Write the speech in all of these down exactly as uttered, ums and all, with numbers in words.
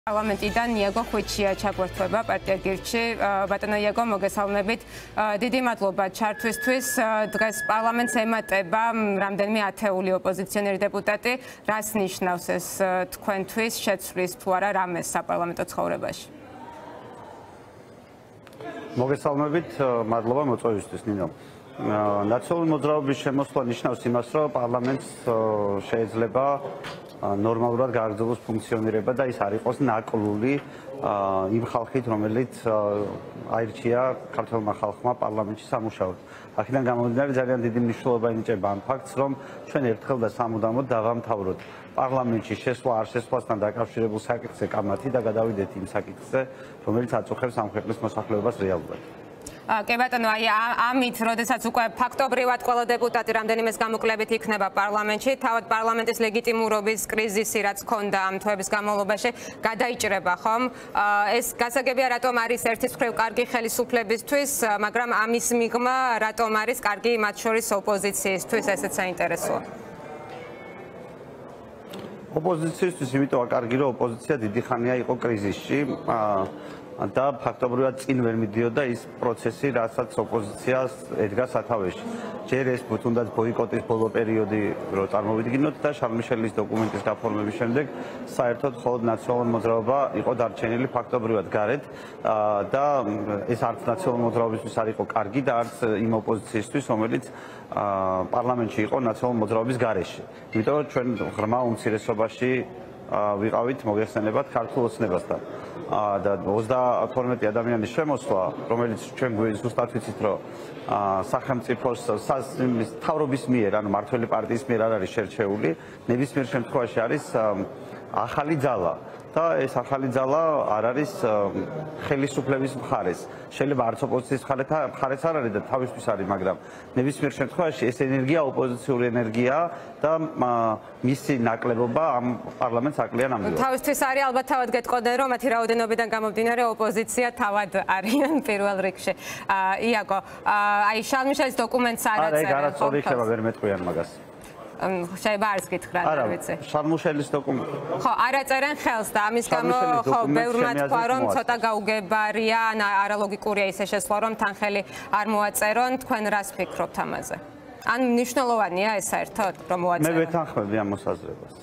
Parlamentიდან Iego Ხვიჩია ჩაგვერთვება პარტია გირჩი. ბატონო იეგო, მოგესალმებით. დიდი მადლობა ჩართვისთვის. დღეს პარლამენტს ემატება რამდენიმე ათეული ოპოზიციონერი დეპუტატი. რას ნიშნავს ეს თქვენთვის? შეცვლის თუ არა რამეს საპარლამენტო ცხოვრებაში? მოგესალმებით, მადლობა მოწვევისთვის, ნინო. ნაციონალური მოძრაობის შემოსვლა ნიშნავს იმას, რომ პარლამენტს შეიძლება ნორმალურად გააგრძელოს ფუნქციონირება და ის არ იყოს ნაკლული იმ ხალხით, რომელიც აირჩია ქართველმა ხალხმა პარლამენტში სამუშაოდ. აქედან გამომდინარე ძალიან დიდი მნიშვნელობა ენიჭება ამ ფაქტს, რომ ჩვენ ერთხელ და სამუდამოდ დავამთავროთ პარლამენტში შესვლა არ შესვლასთან დაკავშირებულ საკითხზე კამათი და გადავიდეთ იმ საკითხზე, რომელიც აწუხებს ამ ქვეყნის მოსახლეობას რეალურად. კი ბატონო, აი ამით, როდესაც უკვე ფაქტობრივად ყველა დეპუტატი რამდენიმეს გამოკლებით იქნება პარლამენტში, თავად პარლამენტის ლეგიტიმურობის კრიზისი, რაც ჰქონდა ამ თვეების განმავლობაში, გადაიჭრება, ხომ? ეს გასაგებია, რატომ არის ერთის მხრივ კარგი ხელისუფლებისთვის, მაგრამ ამის მიღმა რატომ არის კარგი მათ შორის ოპოზიციისთვის, ესეც საინტერესოა. ოპოზიციისთვის იმიტომ კარგი, რომ ოპოზიცია დიდი ხანია იყო კრიზისში. და ფაქტობრივად წინ ვერ მიდიოდა ის პროცესი, რასაც ოპოზიციას ედგა სათავეში. ჯერ ეს თუნდაც ბოიკოტის ბოლო პერიოდი რო წარმოვიდგინოთ და შარლ-მიშელის დოკუმენტის გაფორმების შემდეგ საერთოდ მხოლოდ ნაციონალური მოძრაობა იყო დარჩენილი ფაქტობრივად გარეთ და ეს არც ნაციონალური მოძრაობისთვის არ იყო კარგი და არც იმ ოპოზიციისთვის, რომელიც პარლამენტში იყო ნაციონალური მოძრაობის გარეშე. იმიტომ რომ ჩვენ ღრმა უმცირესობაში ვიყავით მოგეხსენებათ ქართულ ოცნებასთან. და ოცდათორმეტი ადამიანის შემოსვლა, რომელიც ჩვენ ზუსტად ვიცით, რომ სახელმწიფოს მთავრობის მიერ, ანუ მმართველი პარტიის მიერ არ არის შერჩეული, ნებისმიერ შემთხვევაში არის ახალი ძალა. და ეს ახალი ძალა არ არის ხელისუფლების მხარეს. შეიძლება არც ოპოზიციის მხარეს არ არის და თავისთვის არის, მაგრამ ნებისმიერ შემთხვევაში ეს ენერგია ოპოზიციური ენერგია და მისი ნაკლებობა ამ პარლამენტს აკლია ნამდვილად. თავისთვის არის, ალბათ თავად გეტყოდნენ, რომ მათი რაოდენობიდან გამომდინარე ოპოზიცია თავად არიან პირველ რიგში. იაგო, აი შარლ-მიშელის დოკუმენტს არ აწერენ. არა, ეგ არასწორი იქნება, ვერ მეტყვიან მაგას. შეიძლება არის გითხრა, არ ვიცი. შარლ-მიშელის დოკუმენტი. ხო, არ აწერენ ხელს და ამის გამო ხო ბევრმა თქვა, რომ ცოტა გაუგებარია, არალოგიკურია ისე შესვლა, რომ თან ხელი არ მოაწერონ. თქვენ რას ფიქრობთ ამაზე? ან მნიშვნელოვანია ეს საერთოდ, რომ მოაწერონ? მე ვეთანხმები ამ მოსაზრებას.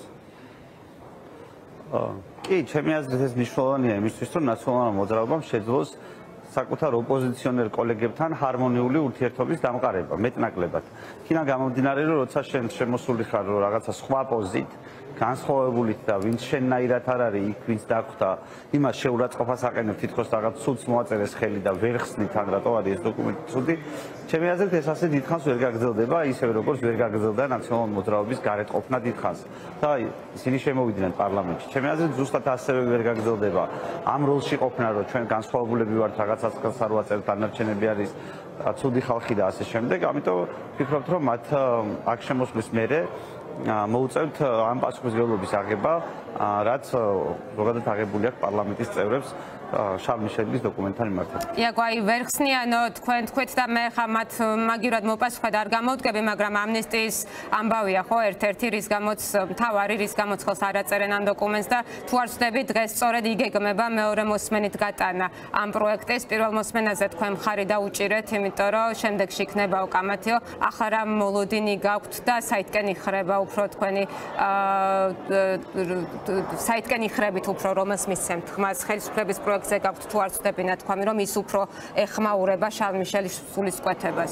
კი, ჩემი აზრით ეს მნიშვნელოვანია იმისთვის, რომ ნაციონალურმა მოძრაობამ შეძლოს საკუთარ ოპოზიციონერ კოლეგებთან ჰარმონიული ურთიერთობის დამყარება, მეტნაკლებად. იქიდან გამომდინარე, რომ როცა შენ შემოსული ხარ რაღაცა სხვა პოზით, განსხვავებულით და ვინც შენნაირად არ არის, იქ ვინც დახვდა, იმას შეურაცხყოფას აყენებ, თითქოს რაღაც ცუდს მოაწერეს ხელი და ვერ ხსნით ან რატო არის ეს დოკუმენტი ცუდი. ჩემი აზრით ეს ასე დიდხანს ვერ გაგრძელდება, ისევე როგორც ვერ გაგრძელდა ნაციონალური მოძრაობის გარეთ ყოფნა დიდხანს. და ისინი შემოვიდნენ პარლამენტში. ჩემი აზრით ზუსტად ასევე ვერ გაგრძელდება ამ როლში ყოფნა, რომ ჩვენ განსხვავებულები ვართ, რაღაცას ხელს არ ვაწერთ, დანარჩენები არის ცუდი ხალხი და ასე შემდეგ. ამიტომ ვფიქრობთ, რომ მათ აქ შემოსვლის მერე მოუწევთ ამ პასუხისმგებლობის აღება, რაც ზოგადად აღებული აქვს პარლამენტის წევრებს შარლ-მიშელის დოკუმენტთან მიმართებით. იაგო, აი ვერ ხსნიანო თქვენ თქვით და მე ხა მათ მაგივრად მოპასუხეთ არ გამოვდგები, მაგრამ ამნისტიის ამბავია ხო ერთ-ერთი, რის გამოც მთავარი, რის გამოც ხელს არ აწერენ ამ დოკუმენტს და თუ არ ვცდები, დღეს სწორედ იგეგმება მეორე მოსმენით გატანა ამ პროექტის. პირველ მოსმენაზე თქვენ მხარი დაუჭირეთ, იმიტომ რომ შემდეგში იქნება უკამათიო, ახლა რა მოლოდინი გაქვთ და საითკენ იხრება უფრო თქვენი საითკენ იხრებით უფრო რომელს მისცემთ ხმას ხელისუფლების პროექტ ზე გაქვთ თუ არ ვცდები ნათქვამი, რომ ის უფრო ეხმაურება შარლ-მიშელის სულისკვეთებას.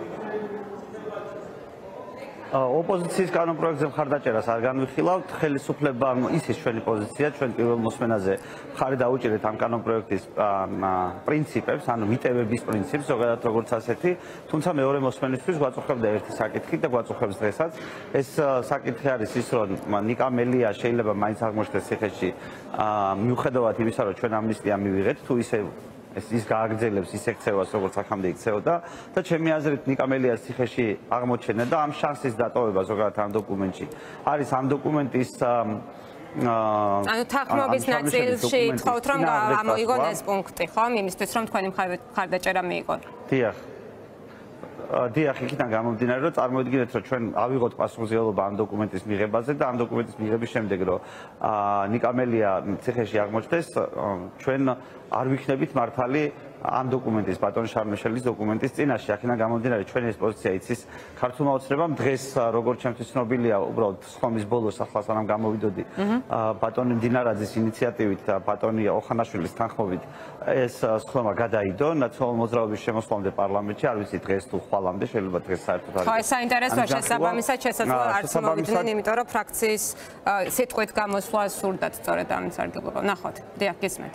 ოპოზიციის კანონპროექტზე მხარდაჭერას არ განვიხილავთ, ხელისუფლებამ ისის ჩვენი პოზიცია, ჩვენ პირველ მოსმენაზე მხარი დაუჭირეთ ამ კანონპროექტის პრინციპებს, ანუ მიტევების პრინციპს, ზოგადად როგორც ასეთი, თუმცა მეორე მოსმენისთვის გვაწუხებდა ერთი საკითხი და გვაწუხებს დღესაც. ეს საკითხი არის ის, რომ ნიკა მელია შეიძლება მაინც აღმოჩნდეს ციხეში, მიუხედავად იმისა, რომ ჩვენ ამნისტია მივიღეთ, თუ ისე ეს ის გააგრძელებს ის ექცევას, როგორც აქამდე იქცეოდა და ჩემი აზრით ნიკა მელიას ციხეში აღმოჩენა და ამ შანსის დატოვება ზოგადად ამ დოკუმენტში არის ამ დოკუმენტის ანუ თანხმობის ნაწილში თხოვთ, რომ ამოიღონ ეს პუნქტი, ხო? იმისთვის, რომ თქვენი მხარდაჭერა მიიღონ. დიახ. დიახ, იქიდან გამომდინარე, რომ წარმოვიდგინეთ, რომ ჩვენ ავიღოთ პასუხისმგებლობა ამ დოკუმენტის მიღებაზე და ამ დოკუმენტის მიღების შემდეგ, რომ ნიკამელია ციხეში აღმოჩნდეს, ჩვენ არ ვიქნებით მართალი ამ დოკუმენტის ბატონ შარლ-მიშელის დოკუმენტის წინაშე. აქედან გამომდინარე, ჩვენი ეს პოზიცია იცის ქართულმა ოცნებამ დღეს, როგორც ჩემთვის ცნობილია, უბრალოდ სხდომის ბოლოს ახლა სანამ გამოვიდოდი, ბატონი დინარაძის ინიციატივით და ბატონი ოხანაშვილის თანხმობით ეს სხდომა გადაიდო ნაციონალური მოძრაობის შემოსვლამდე პარლამენტში, არ ვიცი დღეს თუ ხვალამდე, შეიძლება დღეს საერთოდ არ. ხო, ეს საინტერესოა, შესაბამისად შესაძლოა არც მოვიდნენ, იმიტომ რომ ფრაქციის სიტყვით გამოსვლა სურდათ სწორედ ამ სარგებლობა. ნახოთ, დიახ, გისმენთ.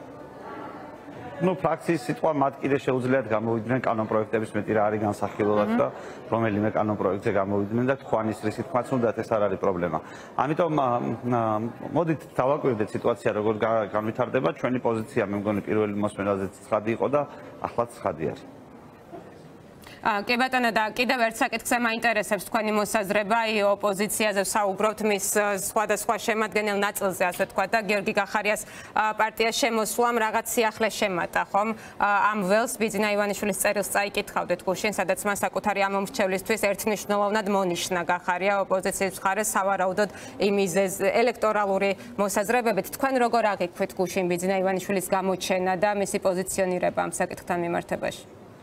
ну ფრაქციის სიტყვა მათ კიდე შეუძლიათ გამოვიდნენ კანონპროექტების მეტი რა არის განსახილველად და რომელიმე კანონპროექტზე გამოვიდნენ და თქვანის რისით თქვაც უნდათ ეს არ არის პრობლემა. ამიტომ მოდით დავაკვირდეთ სიტუაცია როგორ განვითარდება. ჩვენი პოზიცია მე მგონი პირველი მოსმენაზეც ცხადი იყო და ახლაც ცხადი არის. კი ბატონო და კიდევ ერთ საკითხზე მაინტერესებს თქვენი მოსაზრება ოპოზიციაზე საუბრობთ მის სხვადასხვა შემადგენელ ნაწილზე ასე თქვა და გიორგი გახარიას პარტიას შემოსვლამ რაღაც სიახლე შემატა ხომ ამ ველს ბიძინა ივანიშვილის წერილს წაიკითხავდეთ გუშინ სადაც მან საკუთარი ამომრჩევლისთვის ერთნიშნულოვნად მონიშნა გახარია ოპოზიციის მხარეს სავარაუდოდ იმ მიზეზ ელექტორალური მოსაზრებებით თქვენ როგორ აღიქვით გუშინ ბიძინა ივანიშვილის გამოჩენა და მისი პოზიციონირება ამ საკითხთან მიმართებაში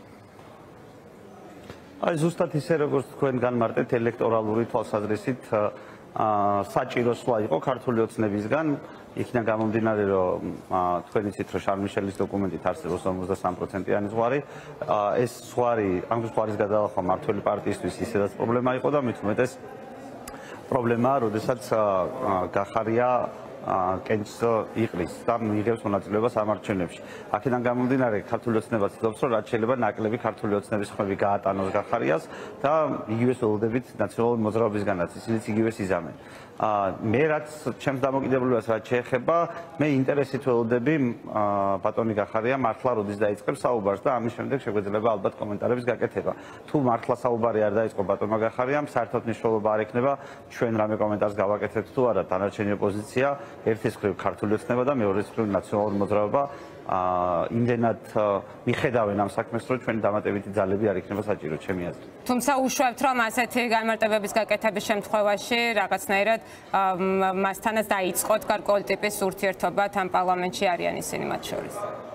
აი ზუსტად ისე როგორც თქვენ განმარტეთ ელექტორალური თვალსაზრისით საჭირო სვლა იყო ქართული ოცნებისგან იქიდან გამომდინარე რომ თქვენ იცით რომ შარლ-მიშელის დოკუმენტით არსებობს ორმოცდასამი პროცენტიანი ზღვარი ეს ზღვარი ამ ზღვარის გადალახვა მართველი პარტიისთვის ისედაც პრობლემა იყო და მით უმეტეს პრობლემაა როდესაც გახარია კენჭს იყრის და მიიღებს მონაწილეობას ამ არჩევნებში. აქედან გამომდინარე ქართული ოცნება ცდილობს რომ რაც შეიძლება ნაკლები ქართული ოცნების ხმები გაატანოს გახარიას და იგივე სოლოდებით ნაციონალური მოძრაობისგანაც ისინიც იგივეს იზამენ. მე რაც ჩემს დამოკიდებულებას რაც შეეხება მე ინტერესით ველოდები ბატონი გახარია მართლა როდის დაიწყებს საუბარს და ამის შემდეგ შეგვეძლება ალბათ კომენტარების გაკეთება. თუ მართლა საუბარი არ დაიწყო ბატონმა გახარიამ საერთოდ მნიშვნელობა არ ექნება ჩვენ რამე კომენტარს გავაკეთებთ თუ არა დანარჩენი ოპოზიცია ერთის მხრივ ქართული ოცნება და მეორეს მხრივ ნაციონალური მოძრაობა იმდენად მიხედავენ ამ საქმეს რომ ჩვენი დამატებითი ძალები არ იქნება საჭირო ჩემი აზრით. თუმცა უშვებთ რომ ასეთი განმარტებების გაკეთების შემთხვევაში რაღაცნაირად მასთანაც დაიწყოთ გარკვეული ტიპის ურთიერთობა თან პარლამენტში არიან ისინი მათ შორის.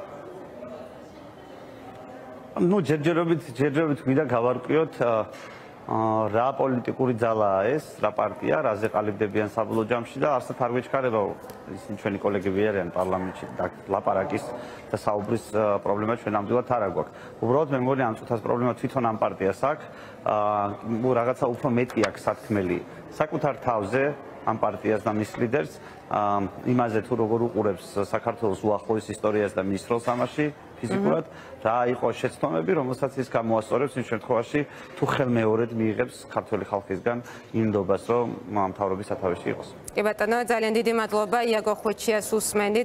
ну ჯერჯერობით ჯერჯერობით მინდა გავარკვიოთ რა პოლიტიკური ძალაა ეს, რა პარტია, რაზე ყალიბდებიან საბოლოო ჯამში და არსად არ გვეჩქარება ისინი ჩვენი კოლეგები არიან პარლამენტში და ლაპარაკის და საუბრის პრობლემა ჩვენ ნამდვილად არ აგვაქვს. უბრალოდ მე მგონი ამ წუთას პრობლემა თვითონ ამ პარტიას აქვს. ნუ რაღაცა უფრო მეტი აქვს სათქმელი საკუთარ თავზე ამ პარტიას და მის ლიდერს იმაზე თუ როგორ უყურებს საქართველოს უახლოეს ისტორიას და მის როლს ამაში ფიზიკურად რა იყო შეცდომები რომელსაც ის გამოასწორებს იმ შემთხვევაში თუ ხელმეორედ მიიღებს ქართული ხალხისგან იმ ნდობას რომ მთავრობის სათავეში იყოს. კი ბატონო ძალიან დიდი მადლობა იაგო ხვიჩიას უსმენთ